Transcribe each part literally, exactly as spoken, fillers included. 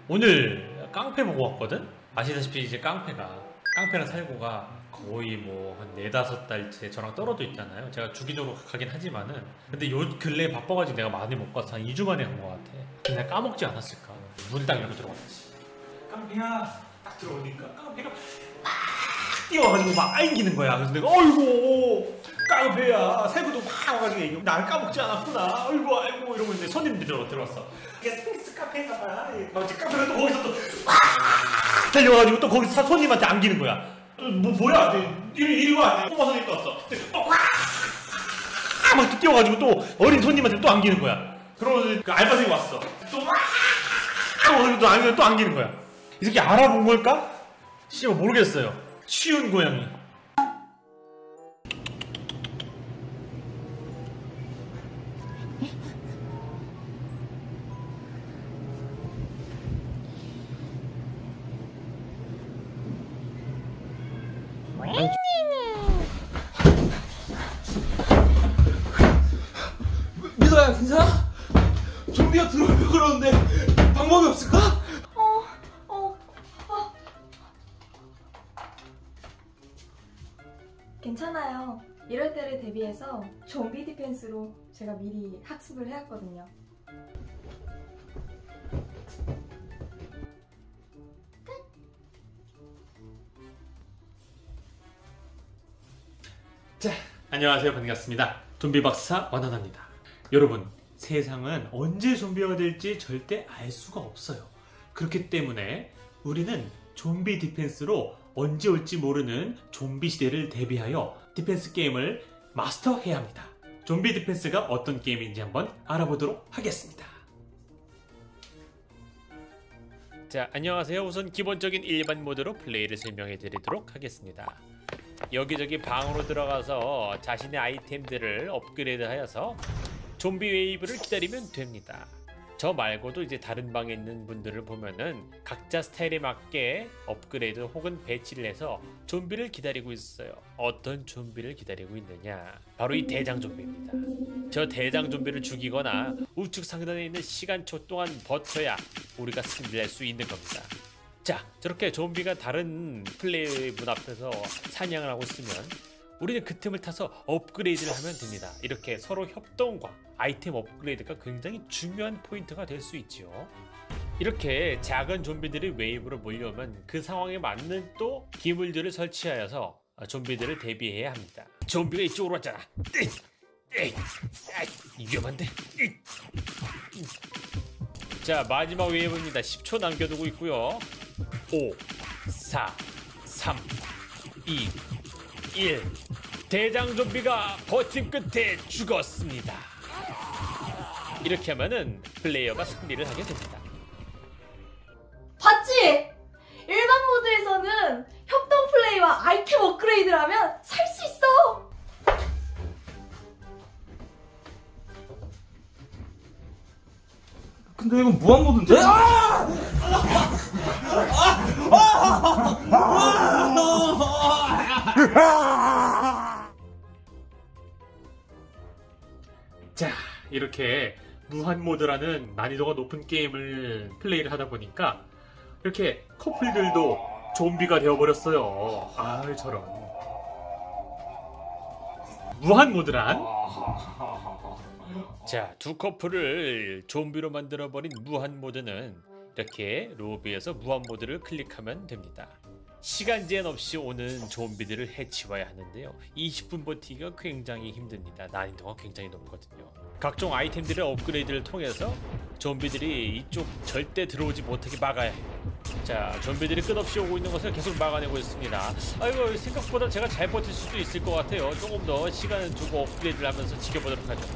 오늘 깡패 보고 왔거든? 아시다시피 이제 깡패가 깡패랑 살고가 거의 뭐 한 네다섯 달째 저랑 떨어져 있잖아요. 제가 주기적으로 가긴 하지만은 근데 요 근래 바빠가지고 내가 많이 못 가서 한 이 주 만에 간 것 같아. 근데 내가 까먹지 않았을까? 문 딱 열고 들어갔지. 깡패야 딱 들어오니까 깡패가 막 뛰어가지고 막 안기는 거야. 그래서 내가 어이구 깡패야 세구도 막 와가지고 날 까먹지 않았구나. 어이구 아이고 이러고 있는데 손님들이 들어왔어. 이게 스페이스 카페인가 봐. 카페가 또 거기서 또 막 달려가지고 또 거기서 손님한테 안기는 거야. 뭐 뭐야? 이리 이리 와. 꼬마 손님 또 왔어. 막 뛰어가지고 또 어린 손님한테 또 안기는 거야. 그러면 그 알바생이 왔어. 또 막 또 안기는 또 안기는 거야. 이 새끼 알아본 걸까? 씨발 모르겠어요. 쉬운 고양이. 미도야 괜찮아? 좀비가 들어오면 그러는데 방법이 없을까? 어, 어, 어. 괜찮아요. 이럴 때를 대비해서 좀비 디펜스로 제가 미리 학습을 해왔거든요. 자, 안녕하세요. 반갑습니다. 좀비 박사 완화나입니다. 여러분, 세상은 언제 좀비가 될지 절대 알 수가 없어요. 그렇기 때문에 우리는 좀비 디펜스로 언제 올지 모르는 좀비 시대를 대비하여 디펜스 게임을 마스터해야 합니다. 좀비 디펜스가 어떤 게임인지 한번 알아보도록 하겠습니다. 자, 안녕하세요. 우선 기본적인 일반 모드로 플레이를 설명해 드리도록 하겠습니다. 여기저기 방으로 들어가서 자신의 아이템들을 업그레이드 하여서 좀비 웨이브를 기다리면 됩니다. 저 말고도 이제 다른 방에 있는 분들을 보면은 각자 스타일에 맞게 업그레이드 혹은 배치를 해서 좀비를 기다리고 있어요. 어떤 좀비를 기다리고 있느냐? 바로 이 대장 좀비입니다. 저 대장 좀비를 죽이거나 우측 상단에 있는 시간초 동안 버텨야 우리가 승리할 수 있는 겁니다. 자, 저렇게 좀비가 다른 플레이 문 앞에서 사냥을 하고 있으면 우리는 그 틈을 타서 업그레이드를 하면 됩니다. 이렇게 서로 협동과 아이템 업그레이드가 굉장히 중요한 포인트가 될 수 있지요. 이렇게 작은 좀비들이 웨이브로 몰려오면 그 상황에 맞는 또 기물들을 설치하여서 좀비들을 대비해야 합니다. 좀비가 이쪽으로 왔잖아. 위험한데? 자, 마지막 웨이브입니다. 십 초 남겨두고 있고요. 오, 사, 삼, 이, 일. 대장 좀비가 버팀 끝에 죽었습니다. 이렇게 하면은 플레이어가 승리를 하게 됩니다. 봤지? 일반 모드에서는 협동 플레이와 아이템 업그레이드를 하면 살 수 있어! 근데 이건 무한 모드인데? 아! 자, 이렇게 무한 모드라는 난이도가 높은 게임을 플레이를 하다 보니까 이렇게 커플들도 좀비가 되어버렸어요. 아, 저런. 무한 모드란 자, 두 커플을 좀비로 만들어버린 무한 모드는 이렇게 로비에서 무한 모드를 클릭하면 됩니다. 시간 제한 없이 오는 좀비들을 해치워야 하는데요. 이십 분 버티기가 굉장히 힘듭니다. 난이도가 굉장히 높거든요. 각종 아이템들의 업그레이드를 통해서 좀비들이 이쪽 절대 들어오지 못하게 막아야 해요. 자, 좀비들이 끝없이 오고 있는 것을 계속 막아내고 있습니다. 아이고, 생각보다 제가 잘 버틸 수도 있을 것 같아요. 조금 더 시간을 두고 업그레이드를 하면서 지켜보도록 하죠.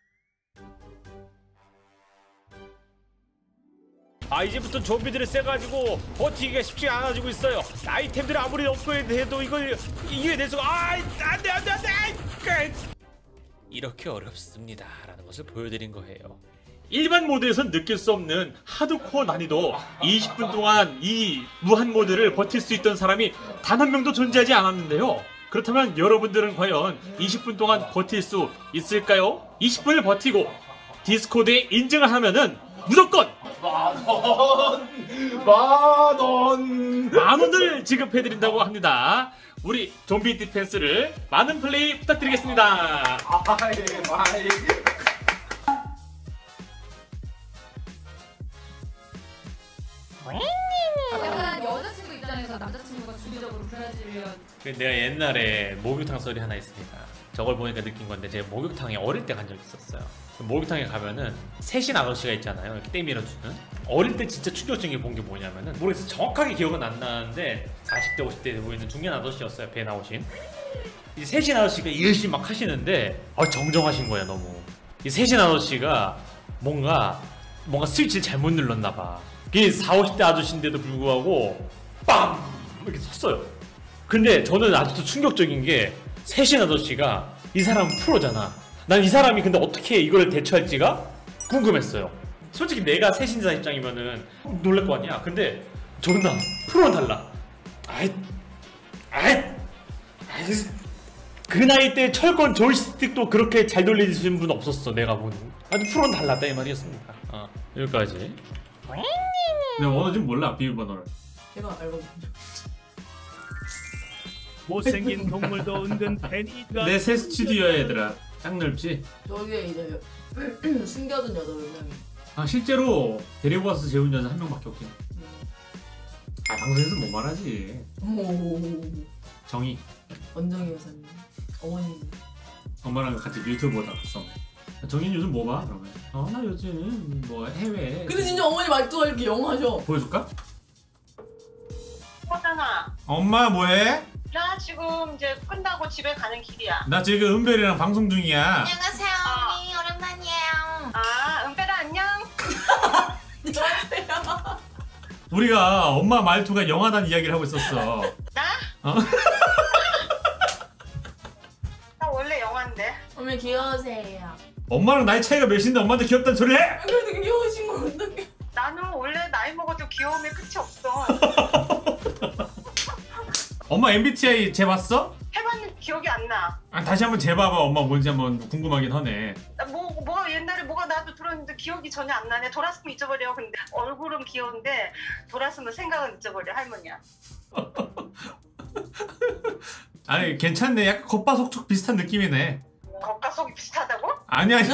아, 이제부터 좀비들이 세가지고 버티기가 쉽지 않아지고 있어요. 아이템들을 아무리 업그레이드 해도 이걸 이겨낼 수가 아, 안돼 안돼 안돼 이렇게 어렵습니다 라는 것을 보여드린 거예요. 일반 모드에선 느낄 수 없는 하드코어 난이도. 이십 분 동안 이 무한 모드를 버틸 수 있던 사람이 단 한 명도 존재하지 않았는데요. 그렇다면 여러분들은 과연 이십 분 동안 버틸 수 있을까요? 이십 분을 버티고 디스코드에 인증을 하면은 무조건 만원 만원 만 원을 지급해드린다고 합니다. 우리 좀비 디펜스를 많은 플레이 부탁드리겠습니다. 아이 아이 약간 여자친구 입장에서 남자친구가 주기적으로 브라질리언 내가 옛날에 목욕탕 썰이 하나 있습니다. 저걸 보니까 느낀 건데 제가 목욕탕에 어릴 때 간 적이 있었어요. 목욕탕에 가면은 세신 아저씨가 있잖아요. 이렇게 때 밀어주는. 어릴 때 진짜 충격적인 게 본 게 뭐냐면은 모르겠어. 정확하게 기억은 안 나는데 사십 대 오십 대 보이는 중년 아저씨였어요. 배 나오신. 이 세신 아저씨가 열심히 막 하시는데 아, 정정하신 거야 너무. 이 세신 아저씨가 뭔가 뭔가 스위치를 잘못 눌렀나 봐. 그게 사오십 대 아저씨인데도 불구하고 빰! 이렇게 섰어요. 근데 저는 아직도 충격적인 게 세신 아저씨가 이 사람 프로잖아. 난 이 사람이 근데 어떻게 이걸 대처할지가 궁금했어요. 솔직히 내가 세신자 입장이면은 놀랄 거 아니야. 근데 존나 프로는 달라. 아이, 아이, 아이, 그 나이 때 철권 조이스틱도 그렇게 잘 돌리시는 분 없었어. 내가 보는. 아주 프로는 달랐다 이 말이었습니다. 어, 여기까지. 내가 번호 지금 몰라. 비밀번호를. 제가 알고 못생긴 동물도 은근 팬이가 내 새 스튜디오야 얘들아. 짱 넓지? 저기에 이제 숨겨둔 여덟 명이 아 실제로 데리고 와서 재운 여자 한 명밖에 없긴. 아 방송에서 못 말하지. 오 정희 원정희 여사님 어머님 엄마랑 같이 유튜브 보다 봤어. 정희는 요즘 뭐 봐? 그러면 어 나 요즘 뭐 해외. 근데 진짜 어머니 말투가 이렇게 영하셔. 보여줄까? 호tan아, 엄마 뭐해? 나 지금 이제 끝나고 집에 가는 길이야. 나 지금 은별이랑 방송 중이야. 안녕하세요, 언니. 오랜만이에요. 아, 은별아 안녕. 안녕하세요. 우리가 엄마 말투가 영하다는 이야기를 하고 있었어. 나? 어? 나 원래 영화인데. 어머니 귀여우세요. 엄마랑 나이 차이가 몇인데 엄마한테 귀엽다는 소리를 해? 그래도 귀여우신 거 어떡해. 나는 원래 나이 먹어도 귀여움에 끝이 없어. 엄마 엠비티아이 재봤어? 해봤는데 기억이 안 나. 아, 다시 한번 재봐봐. 엄마 뭔지 한번 궁금하긴 하네. 나 뭐, 뭐 옛날에 뭐가 나도 들었는데 기억이 전혀 안 나네. 돌았으면 잊어버려. 근데 얼굴은 귀여운데 돌았으면 생각은 잊어버려. 할머니야. 아니 괜찮네. 약간 겉바속촉 비슷한 느낌이네. 겉과 속이 비슷하다고? 아니 아니.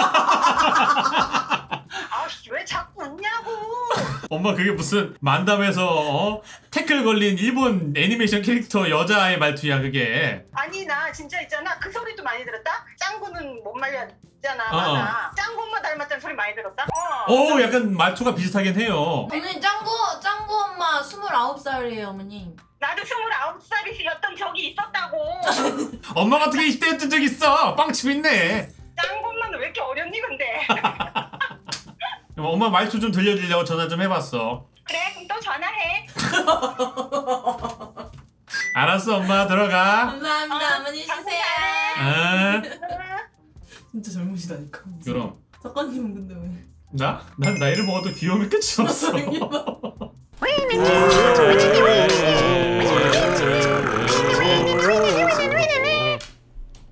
아씨 왜 자꾸 웃냐고. 엄마 그게 무슨 만담에서 어? 태클 걸린 일본 애니메이션 캐릭터 여자의 말투야 그게. 아니 나 진짜 있잖아. 그 소리도 많이 들었다. 짱구는 못 말렸잖아. 어. 맞아. 짱구 엄마 닮았다는 소리 많이 들었다. 어. 오 약간 말투가 비슷하긴 해요. 어머니 짱구 짱구 엄마 스물아홉 살이에요 어머니. 나도 스물아홉 살이었던 적이 있었다고. 엄마가 어떻게 이십 대였던 적 있어. 빵집 있네. 짱구 엄마는 왜 이렇게 어렸니 근데. 엄마 말투 좀 들려주려고 전화 좀 해봤어. 그래 그럼 또 전화해. 알았어 엄마 들어가. 감사합니다 어머니 방송 쉬세요. 아 진짜 젊으시다니까. 그럼 작가님은 근데 왜? 나? 난 나이를 먹어도 귀여움이 끝이 없어. 선생님. 아,